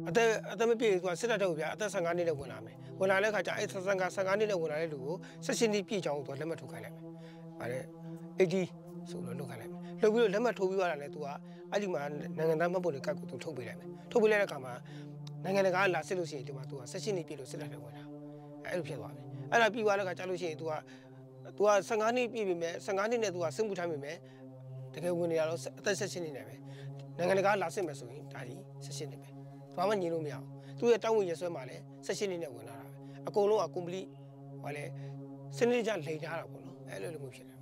အသက်မပြည့်သူကစစ်တပ်တော့ဗျာအသက်15နှစ်နဲ့ဝင်လာမယ်ဝင်လာတဲ့ခါကျအဲ့15နှစ်နဲ့ဝင်လာတဲ့လူကို16နှစ်ပြည့်ချောင်းသူကလက်မှတ်ထိုးခိုင်းလိုက်မယ်ဗါတဲ့80ဆိုတော့လုပ်ခိုင်းလိုက်မယ်လုပ်ပြီးတော့လက်မှတ်ထိုးပြီးသွားတာလေသူကအဲ့ဒီမှာနိုင်ငံသားမှတ်ပုံတွေကတ်ကိုသူထုတ်ပေးလိုက်မယ်ထုတ်ပေးလိုက်တဲ့အခါမှာနိုင်ငံတကာလာစစ်လို့ရှိရင်ဒီမှာသူက16နှစ်ပြည့်လို့စစ်တပ်နဲ့ဝင်လာအဲ့လိုဖြစ်သွားပြီအဲ့ဒါပြီးသွားတဲ့ခါကျလို့ရှိရင်သူက15နှစ်ပြည့်ပြီမဲ့15နှစ်နဲ့သူကစစ်မှုထမ်းပြီမဲ့တကယ်ဝင်နေတာတော့အသက်16နှစ်နဲ့ပဲနိုင်ငံတကာလာစစ်မယ်ဆိုရင်ဒါကြီး16နှစ်ပဲဘာမှညင်လို့မရအောင်သူရဲ့တောင်းဝင်ရဆွဲမှာလဲ16နှစ်နဲ့ဝင်လာတာပဲအကုန်လုံးက complete ဟောလဲစနစ်ကြလိန်ထားတာပေါ့နော်အဲ့လိုလိုမျိုးဖြစ်တယ်